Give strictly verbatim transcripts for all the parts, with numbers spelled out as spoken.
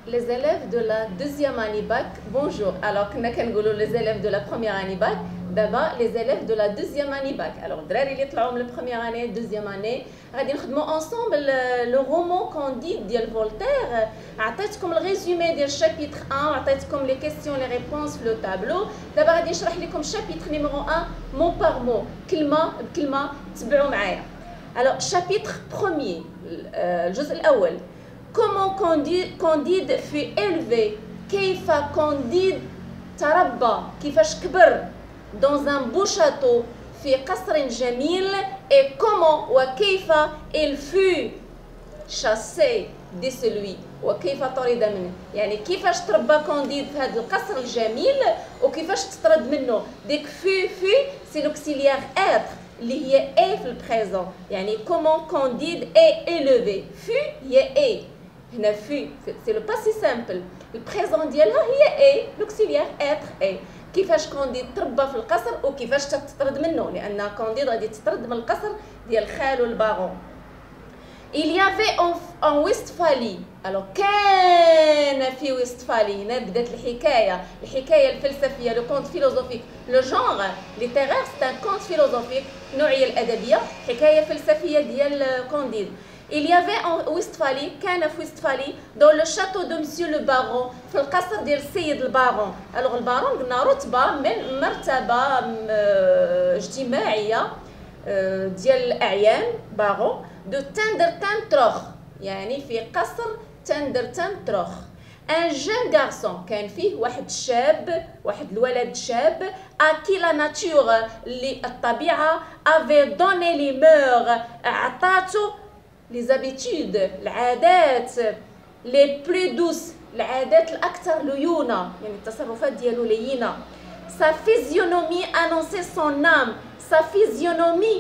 Les élèves de la deuxième année bac, bonjour. Alors, كنا كنقولوا les élèves de la première année bac, d'abord les élèves de la deuxième année bac. Alors, الدراري اللي طلعوا من première année, deuxième année, غادي نخدموا ensemble le roman Candide ديال فولتير. عطيتكم الريزومي ديال chapitre un, عطيتكم les questions, les réponses في le tableau. دابا غادي نشرح لكم chapitre numéro un, mot par mot, كلمة بكلمة، تبعوا معايا. Alors, chapitre premier, الجزء الأول. Comment Candide, Candide fut élevé, كيف Candide تربى، كيفاش كبر dans un beau château في قصر جميل، et comment وكيف il fut chassé de celui وكيف طرد منه، يعني كيفاش تربى كونديد في هذا القصر الجميل وكيفاش تطرد منه. ديك في في سي لوكسيليير être اللي هي اي في البريزون، يعني comment Candide est élevé. في هي اي، هنا في سي لو باسي سامبل، البريزون ديالها هي اي، لوكسيليير être اي. كيفاش كونديد تربى في القصر وكيفاش تطرد منه، لان كونديد غادي تطرد من القصر ديال خالو البارون. Il y avait en, en Westphalie. Alors كان في ويستفالي، هنا بدات الحكايه، الحكايه الفلسفيه، لو كونت فيلوزوفيك. لو جونغ ليتيرير سي ان كونت فيلوزوفيك، النوعيه الادبيه حكايه فلسفيه ديال كونديد. Il y avait en Westphalie، كان في ويستفالي dans le château de monsieur le baron، في القصر ديال السيد البارون. الوغ البارون قلنا رتبه من مرتبه اجتماعيه ديال الاعيان، بارون دو تندرتنتروخ، يعني في قصر تندرتنتروخ. ان جون غارسون، كان فيه واحد الشاب، واحد الولد شاب، اكي لا ناتور، اللي الطبيعه افي دوني لي مور، عطاتو لي زابيتود، العادات لي بلو دوس، العادات الاكثر ليونه، يعني التصرفات ديالو لينه. سا فيزيونومي انونسي سون نام، سا فيزيونومي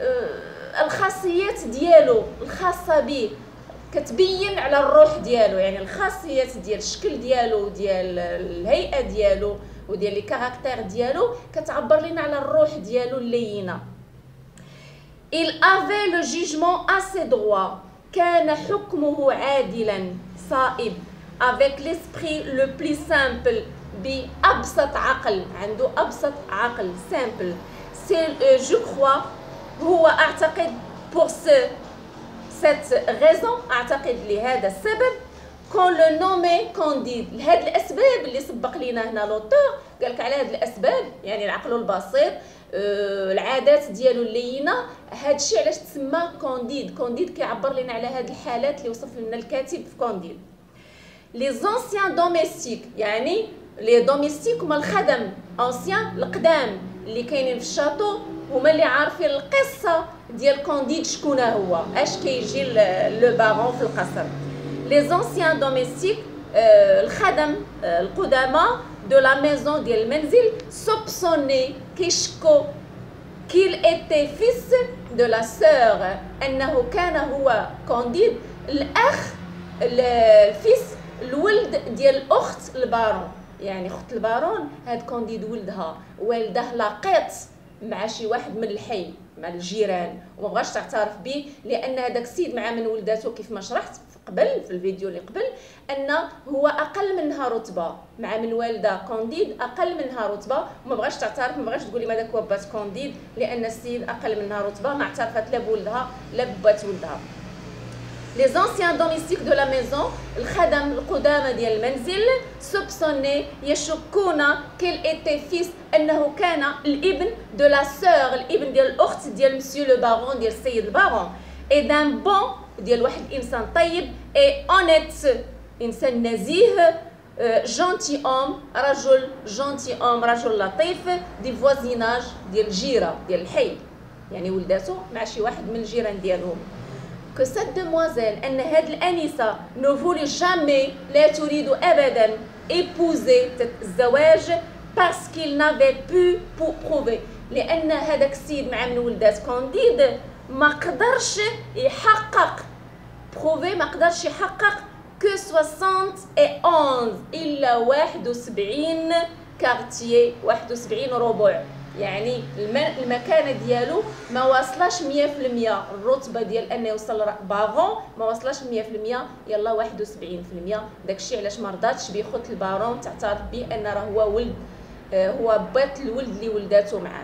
الخاصيات ديالو الخاصه به كتبين على الروح ديالو، يعني الخاصيات ديال الشكل ديالو، ديال الهيئه ديالو وديال لي كاركتير ديالو كتعبر لنا على الروح ديالو اللينه. Il avait le jugement assez droit، كان حكمه عادلا صائب، avec l'esprit le plus simple، بأبسط عقل، عنده أبسط عقل، simple. C'est je crois، هو أعتقد pour ce cette raison، أعتقد لهذا السبب qu'on le nommait Candide، لهاد الأسباب اللي سبق لينا هنا لوتور قالك على هاد الأسباب، يعني العقل البسيط، أه العادات ديالو اللينه، هاد الشيء علاش تسمى كونديد. كونديد كيعبر لنا على هاد الحالات اللي وصف لنا الكاتب في كونديد. لي زونسيان دوميستيك، يعني لي دوميستيك هما الخدم، اونسيان القدام اللي كاينين في الشاطو، هما اللي عارفين القصه ديال كونديد شكون هو، اش كيجي لو بارون في القصر. لي زونسيان دوميستيك أه الخدم أه القدامى de la maison ديال المنزل، soupçonné كيشكو qu'il était fils de la sœur، انه كان هو كونديد الاخ الفيس الولد ديال الاخت البارون، يعني اخت البارون هاد كونديد ولدها، والده لقيط مع شي واحد من الحي، مع الجيران، وما بغاش تعترف به لان هذاك السيد مع من ولداتو كيف ما شرحت قبل في الفيديو اللي قبل، انه هو اقل منها رتبه، مع من والده كونديد اقل منها رتبه، وما بغاش تعترف، ما بغاش تقولي ماذاك هو بات كونديد لان السيد اقل منها رتبه، ما اعترفت لا بولدها لا ببات ولدها. لي زونسيان دوميستيك دو لا ميزون، الخدم القدامى ديال المنزل، سوبسوني يشكون كيل ايتي فيس، انه كان الابن دو لا سور، الابن ديال الاخت ديال مسيو لو بارون، ديال السيد البارون، اي دان بون ديال واحد الانسان طيب، اي اونيت انسان نزيه، جونتي اوم رجل، جونتي اوم رجل لطيف، دي فوازيناج ديال الجيره ديال الحي، يعني ولداتو مع شي واحد من الجيران ديالهم. que cette demoiselle، ان هاد الانسه ne voulait jamais، لا تريد ابدا épouser الزواج، parce qu'il n'avait pu prouver، لان هذاك السيد مع من ولدات كونديد ما قدرش يحقق، بروفي ما قدرش يحقق كو soixante et onze، الا واحد وسبعين كارتيي، واحد وسبعين ربع، يعني المكانه ديالو ما واصلاش مية في المية، الرتبه ديال انه يوصل بارون ما واصلاش مية في المية، يلا واحد وسبعين في المية. داكشي علاش ما رضاتش بخوت البارون تعترف به ان راه هو ولد، هو بات الولد اللي ولداتو معاه.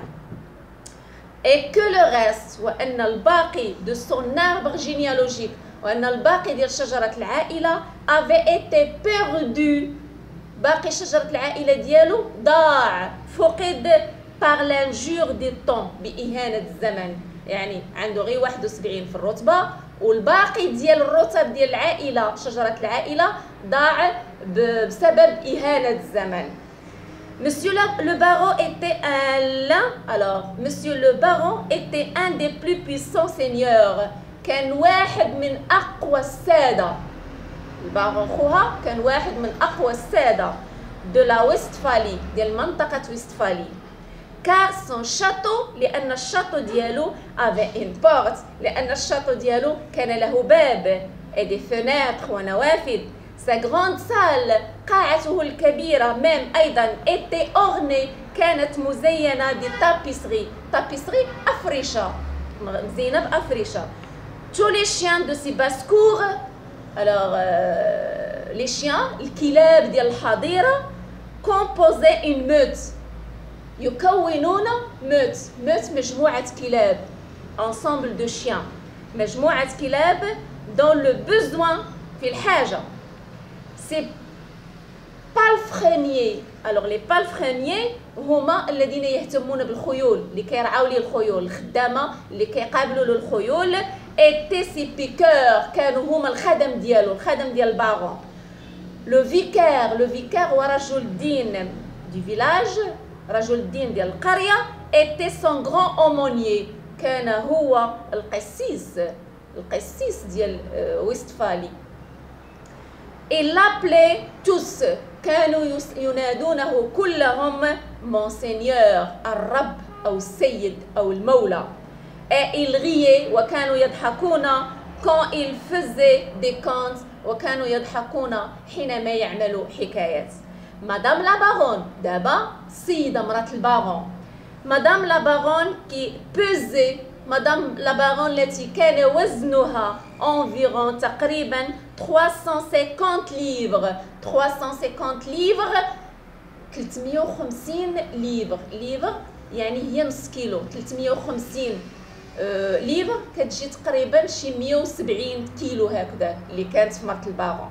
et que le reste، وان الباقي de son arbre généalogique، وان الباقي ديال شجره العائله avait été perdu، باقي شجره العائله ديالو ضاع، فقد par l'injure du temps، باهانه الزمن. يعني عنده غير واحد وسبعين في الرتبه، والباقي ديال الرتب ديال العائله شجره العائله ضاع بسبب اهانه الزمن. Monsieur le baron était un l'un alors Monsieur le baron était un des plus puissants seigneurs، كان واحد من اقوى الساده. البارون خوها كان واحد من اقوى الساده de la Westphalie، ديال منطقه ويستفالي. car son château، لان الشاطو ديالو avait une porte، لان الشاطو ديالو كان له باب et des fenêtres ونوافذ. sa grande salle، قاعته الكبيرة même أيضا était ornée، كانت مزينة دي tapisserie، tapisserie أفرشة، مزينة بأفرشة. tous les chiens de ces basses-cours alors euh, les chiens الكلاب ديال الحظيرة composaient une meute، يكونون meute، meute مجموعة كلاب ensemble de chiens، مجموعة كلاب dans le besoin في الحاجة. ces palefreniers alors les palefreniers هما الذين يهتمون بالخيول، اللي كيرعاو ليه الخيول، الخدامه اللي كيقابلوا له الخيول. étaient ces piqueurs، كانوا هما الخدم ديالو، الخدم ديال البارون. لو فيكار، لو فيكار هو رجل الدين دي فيلاج، رجل الدين ديال القريه. était son grand aumônier، كان هو القسيس، القسيس ديال ويستفالي. il l'appelait tous، كانوا ينادونه كلهم monseigneur، الرب أو السيد أو المولى. et il riait، وكانوا يضحكون quand il faisait des contes، وكانوا يضحكون حينما يعملوا حكايات. مدام لا بارون، دابا السيدة مرات البارون، مدام لا بارون كي pesait، مدام لا بارون التي كان وزنها environ تقريبا trois cent cinquante livres، trois cent cinquante livres ثلاثمية وخمسين ليفر، ليفر يعني هي نص كيلو، ثلاثمية وخمسين آه ليفر كتجي تقريبا شي مية وسبعين كيلو هكذا اللي كانت في مرت البارون.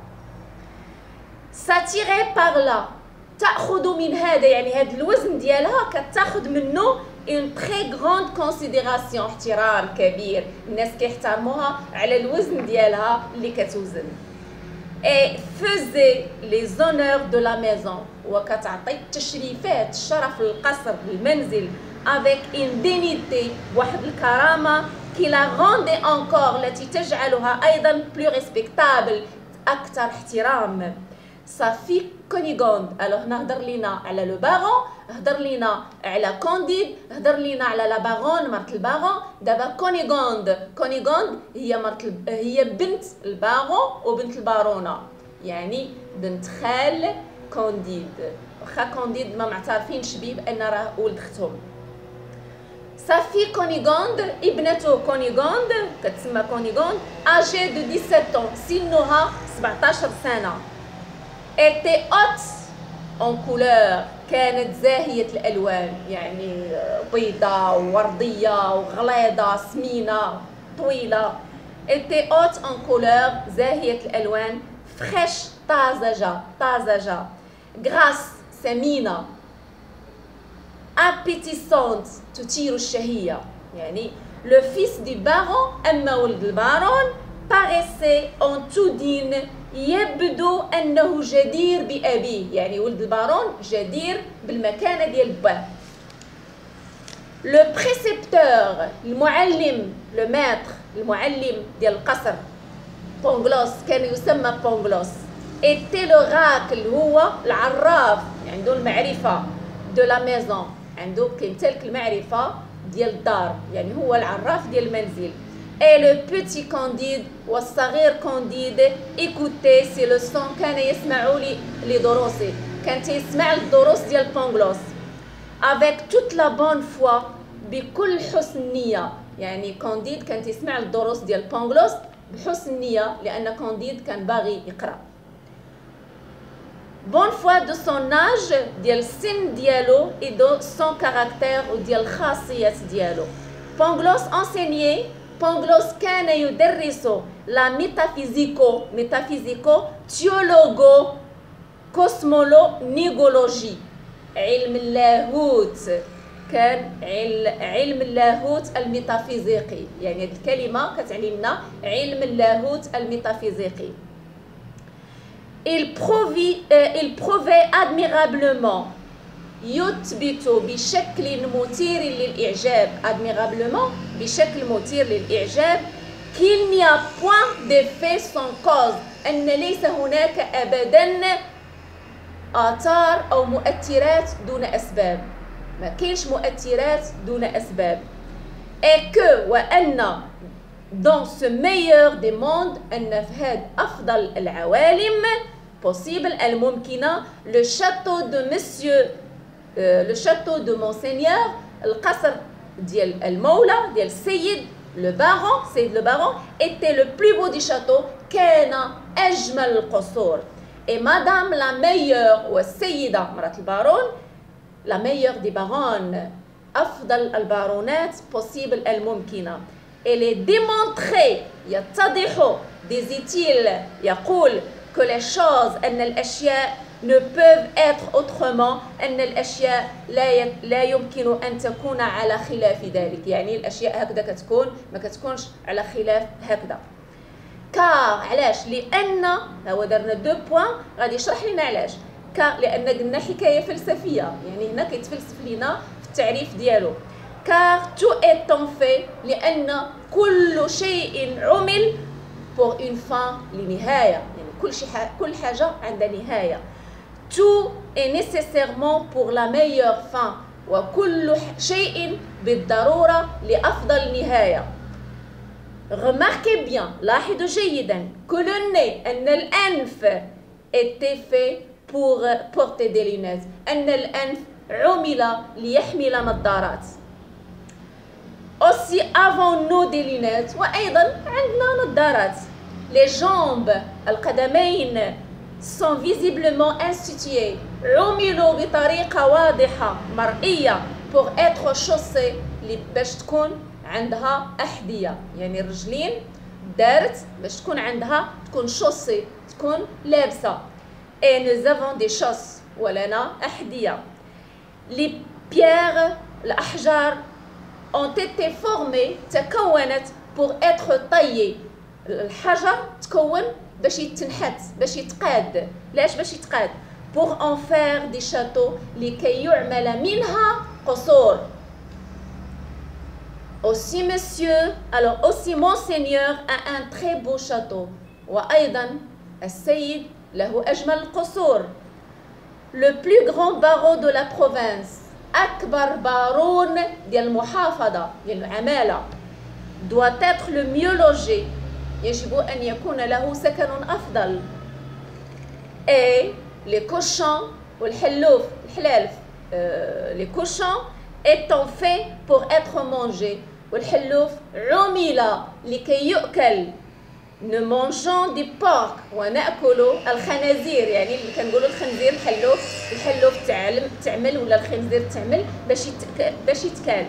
ساتيري بار لا، تاخذ من هذا، يعني هذا الوزن ديالها كتاخذ منه une très grande considération، احترام كبير، الناس كيحترموها على الوزن ديالها اللي كتوزن. et faisait les honneurs de la maison، وكتعطي التشريفات الشرف للقصر المنزل avec une dignité، واحد الكرامه qui la rendait encore، التي تجعلها ايضا plus respectable، اكثر احترام. sa fille Cunégonde، alors هنا هضر لينا على لو بارون، هضر لينا على كونديد، هضر لينا على لا بارون مرت البارون. دابا كونيغوند، كونيغوند هي مرت الب... هي بنت البارون وبنت البارونه، يعني بنت خال كونديد، واخا كونديد ما معترفينش بيه بان راه ولد اختهم. سافي كونيغوند، ابنته كونيغوند كتسمى كونيغوند، اجي دو سبعطاش ans، سنها سبعطاش سنه. était haute en couleur، كانت زاهية الألوان، يعني بيضاء ووردية وغليظة سمينة طويلة. était haute en couleur، زاهية الألوان. fraîche، طازجة، طازجة. grasse، سمينة. appétissante، تثير الشهية، يعني le fils du baron، أما ولد البارون paraissait en tout digne، يبدو انه جدير بابيه، يعني ولد البارون جدير بالمكانه ديال باه. لو بريسيبتور، المعلم، لو ماتر، المعلم ديال القصر، بونغلوس، كان يسمى بونغلوس. ايتي لوراكل، هو العراف، عنده المعرفه. دو لا ميزون، عنده كيمتلك المعرفه ديال الدار، يعني هو العراف ديال المنزل. et le petit Candide والصغير كونديد écoutez ces leçons، كان يسمع لي لدروسي، كان تيسمع الدروس ديال بونغلوس. avec toute la bonne foi بكل حسن نية. يعني كانديد كان تسمع الدروس ديال بانغلوس بحسن نية لأن كانديد كان باغي يقرأ. bonne foi de son âge ديال السن ديالو et de son caractère وديال الخاصيات ديالو. بانغلوس enseigné بانغلوس كان يدرس لا ميتافيزيكو ميتافيزيكو تيولوغو كوسمولو نيغولوجي علم اللاهوت. كان علم اللاهوت الميتافيزيقي، يعني هذه الكلمة كتعني لنا علم اللاهوت الميتافيزيقي. il prouvait il prouvait admirablement يثبت بشكل مثير للإعجاب admirablement بشكل مثير للإعجاب qu'il n'y a point d'effet sans cause أن ليس هناك أبدا آثار أو مؤثرات دون أسباب. ما كاينش مؤثرات دون أسباب. et que وأن dans ce meilleur des mondes أن في هذا أفضل العوالم possible الممكنة le château de monsieur euh, le château de monseigneur القصر ديال المولى ديال السيد le baron سيد le baron était le plus beau du château كان أجمل القصور. et madame la meilleure والسيدة مرات البارون la meilleure des baronnes أفضل البارونات possible الممكنة. elle est démontrée يتضح disait-il يقول que les choses أن الأشياء ne peuvent être autrement أن الأشياء لا لا يمكن أن تكون على خلاف ذلك. يعني الأشياء هكذا كتكون ما كتكونش على خلاف هكذا. كار علاش؟ لأن هو درنا دو بوين غادي يشرح لنا علاش. كار لأن قلنا حكاية فلسفية، يعني هنا كيتفلسف لنا في التعريف ديالو. كار تو est en fait لأن كل شيء عمل pour une fin لنهاية، يعني كل شيء كل حاجة عندها نهاية. tout est nécessairement pour la meilleure fin وكل شيء بالضرورة لأفضل نهاية. remarquez bien لاحظوا جيدا que le nez أن الأنف était fait pour porter des lunettes أن الأنف عمل ليحمل نظارات. aussi avons-nous des lunettes وأيضا عندنا نظارات. les jambes القدمين sont visiblement instituées عملوا بطريقة واضحة مرئية pour être chaussées باش تكون عندها أحذية. يعني الرجلين دارت باش تكون عندها تكون شوسي تكون لابسة. et nous avons des chausses ولنا أحذية. les pierres الأحجار ont été formées تكونت pour être taillées. الحجر تكون باش يتنحت باش يتقاد. لاش باش يتقاد؟ pour en faire des châteaux لكي يعمل منها قصور. aussi monsieur alors aussi monseigneur a un très beau château وأيضا السيد له أجمل القصور. le plus grand barreau de la province أكبر بارون ديال المحافظة ديال العمالة doit être le mieux logé يجب أن يكون له سكن أفضل. et les cochons والحلوف الحلالف euh, les cochons étant faits pour être mangés والحلوف عمل لكي يؤكل. nous mangeons du porc ونأكل الخنازير. يعني اللي كنقولوا الخنزير الحلوف الحلوف تعلم تعمل ولا الخنزير تعمل باش يتك... باش يتكال.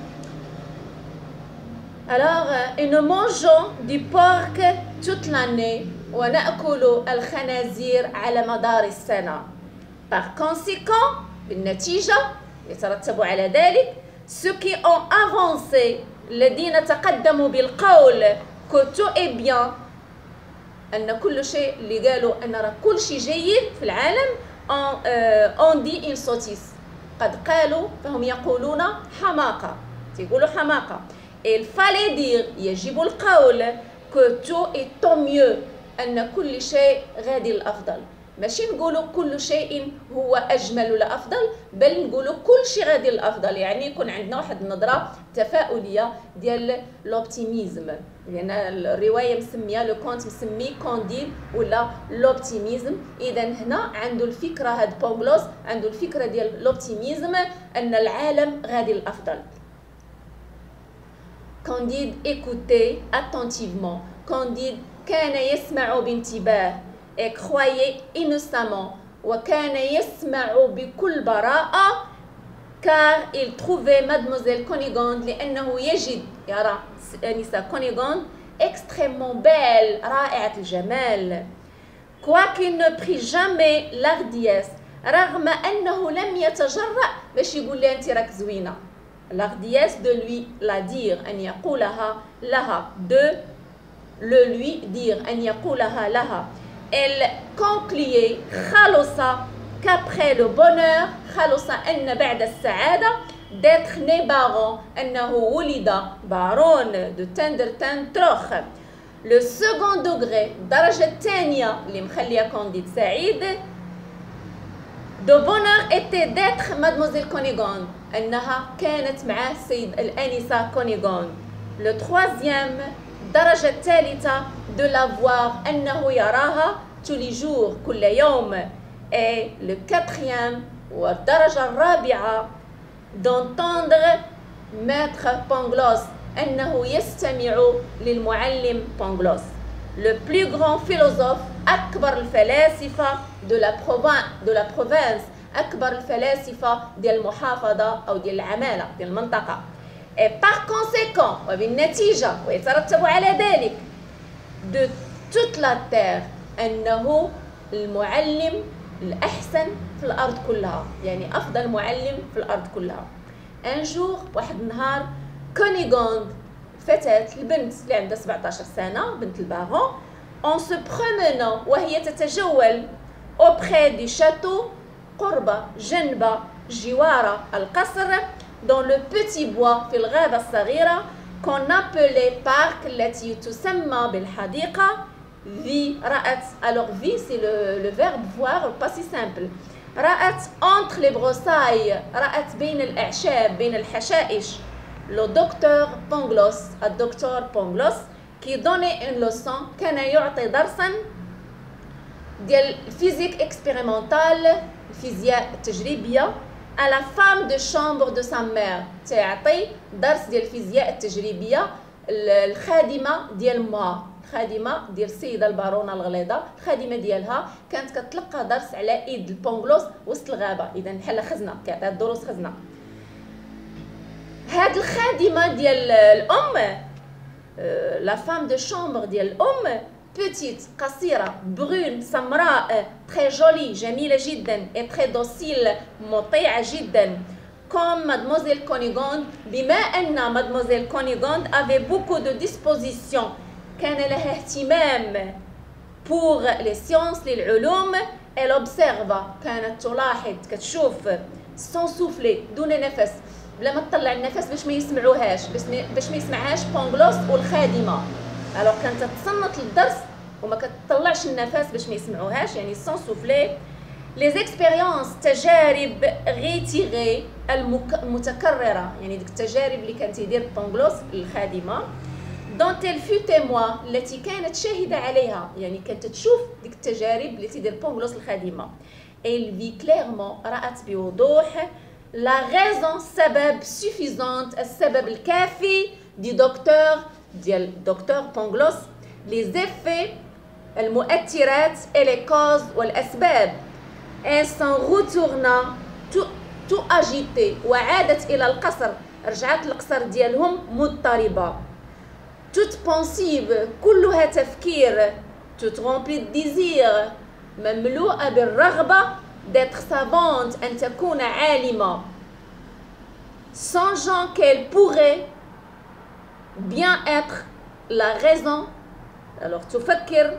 alors et nous mangeons du porc toute l'année ونأكل الخنازير على مدار السنة. par conséquent بالنتيجة يترتب على ذلك ceux qui ont avancé الذين تقدموا بالقول que tout est bien أن كل شيء اللي قالوا أن راه كل شيء جيد في العالم on dit une sottise قد قالوا فهم يقولون حماقة تيقولوا حماقة. il fallait dire يجب القول que tout est tant mieux أن كل شيء غادي الأفضل. ماشي نقولوا كل شيء هو أجمل ولا أفضل بل نقولوا كل شيء غادي الأفضل. يعني يكون عندنا واحد النظرة تفاؤلية ديال لوبتيميزم. لان الروايه مسميه لو كونت مسمي كونديد ولا لوبتيميزم. اذا هنا عنده الفكره، هاد بونغلوس عنده الفكره ديال لوبتيميزم ان العالم غادي للافضل. كونديد écoutait attentivement. كونديد كان يسمع بانتباه et croyait innocemment، وكان يسمع بكل براءة car il trouvait mademoiselle Cunégonde لأنه يجد يرى أنسة كونيغوند extrêmement belle رائعة الجمال. quoiqu'il ne prit jamais l'ardiesse، رغم أنه لم يتجرأ باش يقول لها أنت راك زوينة. l'ardiesse de lui la dire، أن يقولها لها، de le lui dire، أن يقولها لها. elle concluait خلص qu'après le bonheur، خلص أن بعد السعادة d'être né baron، أنه ولد بارون de Tendertentroch. le second degré، الدرجة الثانية اللي مخلية كونديد سعيد de bonheur était d'être mademoiselle Cunégonde، أنها كانت مع السيد الآنسة كونيغوند. le troisième، الدرجة الثالثة de la voir، أنه يراها tous les jours كل يوم. et le quatrième، والدرجة الرابعة d'entendre maître Pangloss، أنه يستمع للمعلم بونغلوس. le plus grand philosophe، أكبر الفلاسفة de la province de la province، أكبر الفلاسفة ديال المحافظة أو ديال العمالة ديال المنطقة. et par conséquent، وبالنتيجة ويترتب على ذلك de toute la terre، أنه المعلم الأحسن في الأرض كلها، يعني أفضل معلم في الأرض كلها. ان جور، واحد النهار، كونيغوند فتاة البنت اللي عندها سبعطاش سنة، بنت البارون، en se promenant، وهي تتجول auprès du château، قرب جنب جوار القصر، dans le petit bois، في الغابة الصغيرة qu'on appelait parc، التي تسمى بالحديقة. vie رأت، alors vie c'est le, le verbe voir pas si simple. رأت entre les broussailles، رأت بين الأعشاب بين الحشائش. le docteur Pangloss، الدكتور بونغلوس qui donnait une leçon، كان يعطي درسا ديال الفيزيك اكسبيريمونتال، الفيزياء التجريبية، à la femme de chambre de sa mère، تعطي درس ديال الفيزياء التجريبية الخادمة ديال ما، خادمه ديال السيده البارونه الغليظه، الخادمه ديالها كانت كتلقى درس على ايد البونغلوس وسط الغابه، اذا بحال خزنه كيعطيها الدروس خزنه. هاد الخادمه ديال الام، لا فام دو شامبر ديال الام، بوتيت قصيره برون سمراء، تري جولي جميله جدا، اي تري دوسيل مطيعه جدا، comme mademoiselle Cunégonde، بما ان مادموزيل كونيغوند avait beaucoup de disposition، كان لها اهتمام pour les sciences للعلوم. elle observe، كانت تلاحظ كتشوف sans souffler، دون نفس، بلا ما تطلع النفس باش ما يسمعوهاش، باش ما يسمعهاش بونغلوس والخادمه. الوغ كانت تصنت للدرس وما كتطلعش النفس باش ما يسمعوهاش، يعني sans souffler. les expériences، تجارب غيتيغي المتكرره، يعني ديك التجارب اللي كان تيدير بونغلوس الخادمه، dont elle fut témoin، التي كانت شاهدة عليها، يعني كانت تشوف ديك التجارب اللي تيدير بونغلوس الخادمة. elle vit clairement، رأت بوضوح la raison، السبب suffisante، السبب الكافي du docteur ديال دكتور بونغلوس، les effets المؤثرات et les causes والأسباب. elle s'en retourna tout, tout agitée، وعادت إلى القصر، رجعت للقصر ديالهم مضطربة. toute pensive، كلها تفكير، toute remplie de désir، مملوءة بالرغبة، d'être savante، أن تكون عالمة، songeant qu'elle pourrait bien être la raison، alors تفكر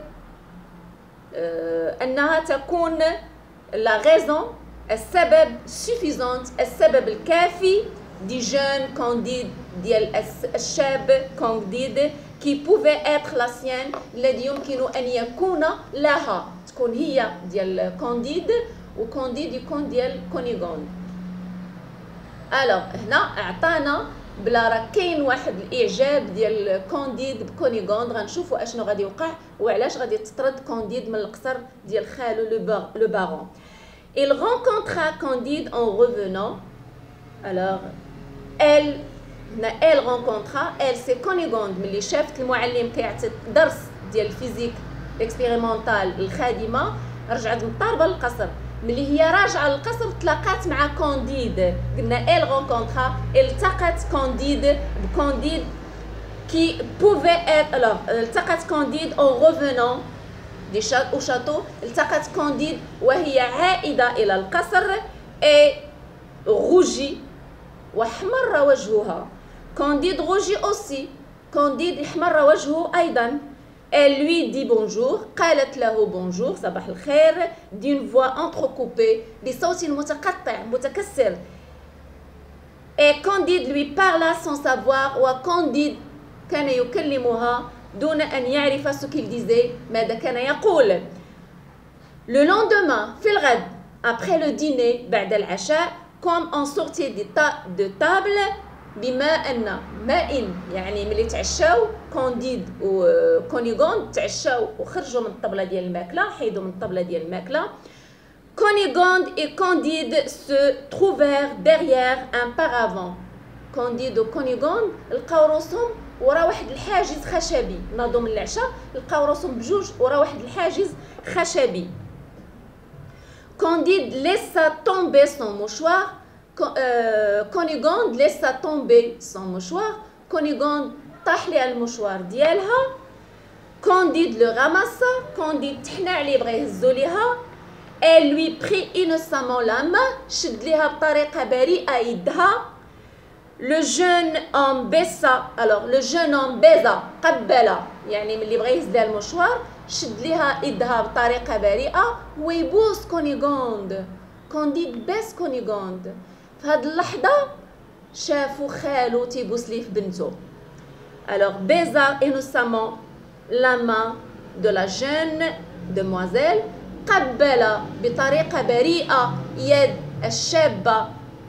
أنها تكون la raison، السبب suffisante، السبب الكافي du jeune Candide، ديال الشاب كانديد، qui pouvait être la sienne، الذي يمكن أن يكون لها، تكون هي ديال كانديد وكانديد يكون ديال كونيغوند. الوغ هنا أعطانا بلا راه كاين واحد الاعجاب ديال كونديد بكونيغوند. غنشوفوا اشنو غادي يوقع وعلاش غادي تطرد كونديد من القصر ديال خالو لو بارون. Il rencontra Candide en revenant. Alors elle elle rencontra elle c'est Cunégonde ملي شافت المعلم كيعطي درس ديال الفيزيك اكسبيريمونطال الخادمه رجعت مضطربه للقصر. ملي هي راجعه للقصر تلاقات مع كونديد. قلنا elle rencontra التقت كونديد بكونديد qui pouvait être alors التقت كونديد en revenant دي au château. التقت كونديد وهي عائده الى القصر et rougit واحمر وجهها. كونديد روجي اوسي كونديد احمر وجهه ايضا. Elle lui dit bonjour قالت له bonjour صباح الخير d'une voix entrecoupée بصوت متقطع متكسر. Et Candide lui parla sans savoir وكونديد كان يكلمها دون أن يعرف ce qu'il disait ماذا كان يقول. Le lendemain في الغد après le dîner بعد العشاء comme en sortie de table بما أن ماء يعني ملي تعشاو كونديد وكونيغوند تعشاو وخرجوا من الطبلة ديال الماكلة حيدوا من الطبلة ديال الماكلة. Cunégonde et Candide se trouvèrent derrière un paravent. كونديد وكونيغوند لقاو روسهم ورا واحد الحاجز خشبي. ناضوا من العشاء لقاو روسهم بجوج ورا واحد الحاجز خشبي. Candide laissa tomber son mouchoir. كونيغوند laissa tomber son mouchoir. كونيغوند طاح ليها المشوار ديالها. كونديد لو راماسا كونديد تحنى عليه بغا يهزو ليها. Elle lui prit innocemment la main شد ليها بطريقة بريئة يدها. Le jeune homme baissa alors le jeune homme baisa قبل يعني ملي بغا يهز ليها المشوار شد ليها يدها بطريقة بريئة ويبوس كونيغوند. كونديد باس كونيغوند. في هاد اللحظة شافوا خالو تيبوس ليه في بنته. Alors baisa innocemment la main de la jeune demoiselle. قبل بطريقة بريئة يد الشابة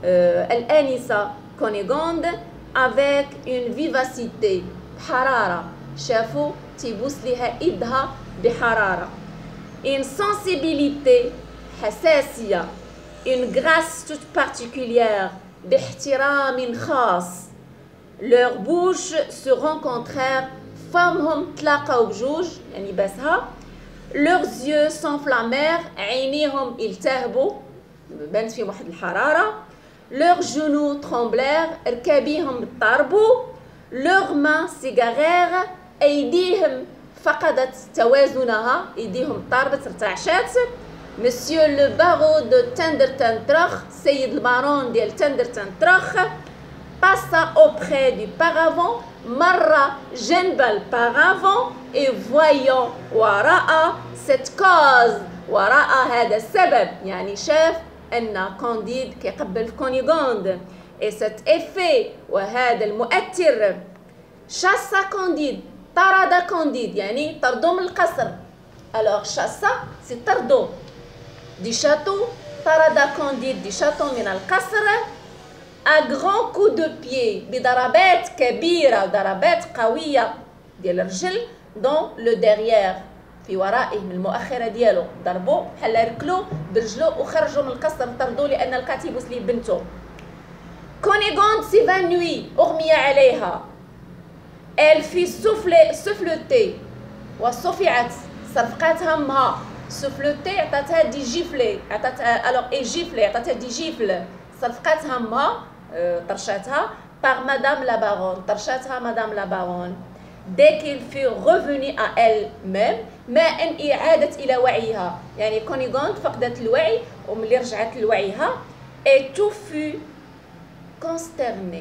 الآنسة كونيغوند avec une vivacité بحرارة. شافوا تيبوس ليها إيدها بحرارة. une sensibilité حساسية. une grâce toute particulière باحترام خاص. leurs bouches se rencontrèrent فمهم تلاقاو بجوج يعني باسها. leurs yeux s'enflammèrent عينيهم التهبوا بانت فيهم واحد الحرارة. leurs genoux tremblèrent ركابيهم ضربوا. leurs mains s'égarèrent أيديهم فقدت توازنها ايديهم طاربت ارتعشات. Monsieur le baron de Tindertentrach سيد البارون ديال تندرتنتراخ passa auprès du paravent مر جنب البارافون et voyant وراء cette cause وراء هذا السبب يعني شاف أن كونديد كيقبل في كونيغوند et cet effet وهذا المؤثر شاسا كونديد طرد كونديد يعني طردو من القصر. alors شاسا سي طردو دي شاتو طرد كونديد دي شاتو من القصر à grands coups de pied بضربات كبيرة ضربات قوية ديال الرجل dans le derrière في ورائه من المؤخرة ديالو ضربو بحال ركلو برجلو وخرجوا من القصر طردو لأن لقات يبوس ليه بنته. كونيغوند s'évanouit أغمي عليها. elle fit souffler souffleter وصفعت صفقات همها. souffleter عطاتها دي جيفلي عطاتها alors اي جيفلي عطاتها دي جيفل صفقات همها طرشاتها par madame la baronne طرشاتها مدام لا بارون. dès qu'il fut revenu à elle-même ما ان اعادت الى وعيها يعني كونيغوند فقدت الوعي وملي رجعت لوعيها et tout fut consterné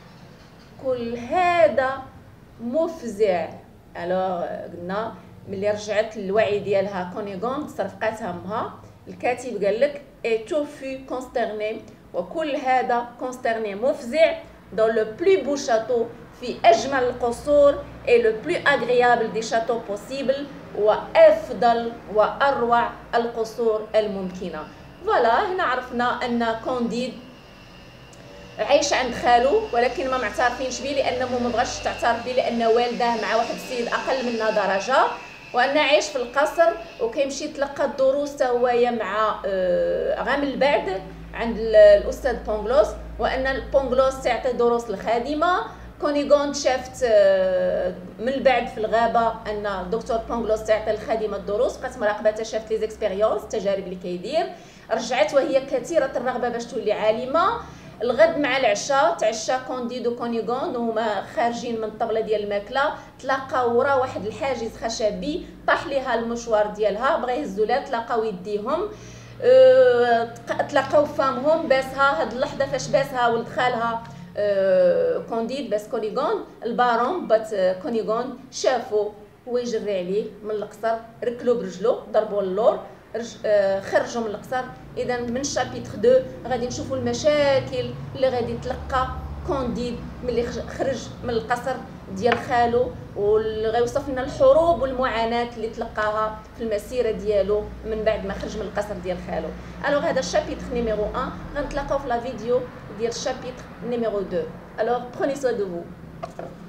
كل هذا مفزع. alors قلنا ملي رجعت للوعي ديالها كونيغوند صرفقات همها. الكاتب قال لك et tout fut consterné وكل هذا consterné مفزع dans le plus beau château في أجمل القصور et le plus agréable des châteaux possibles وأفضل وأروع القصور الممكنة. فوالا هنا عرفنا أن كونديد عايش عند خالو ولكن ما معترفينش به لانه ما بغاش تعترف به لان والداه مع واحد السيد اقل منها درجه، وان عايش في القصر وكيمشي يتلقى الدروس حتى هويا مع غا من بعد عند الاستاذ بونغلوس، وان بونغلوس تعطي دروس الخادمه. كونيغون شافت من بعد في الغابه ان الدكتور بونغلوس تعطي الخادمه الدروس، بقات مراقبتها، شافت لي زيكسبيريونس التجارب اللي كيدير، رجعت وهي كثيره الرغبه باش تولي عالمه. الغد مع العشاء تعشى كونديد وكونيغون وهما خارجين من الطبله ديال الماكله، تلاقاو ورا واحد الحاجز خشبي، طاح ليها المشوار ديالها، بغا يهزوا لها، تلاقاو يديهم، أه تلاقاو فامهم، باسها هاد اللحظه فاش باسها ولد خالها أه كونديد باس كونيغون، البارون بات كونيغون شافو هو يجري عليه من القصر، ركلو برجلو، ضربوا اللور، خرجوا من القصر. اذا من شابيتر اثنين غادي نشوفوا المشاكل اللي غادي تلقى كونديد ملي خرج من القصر ديال خالو، وغيوصف لنا الحروب والمعاناه اللي تلقاها في المسيره ديالو من بعد ما خرج من القصر ديال خالو. الوغ هذا الشابيتر نيميرو واحد، غنتلاقاو في لا فيديو ديال الشابيتر نيميرو اثنين. الوغ بروني سوا دو فو.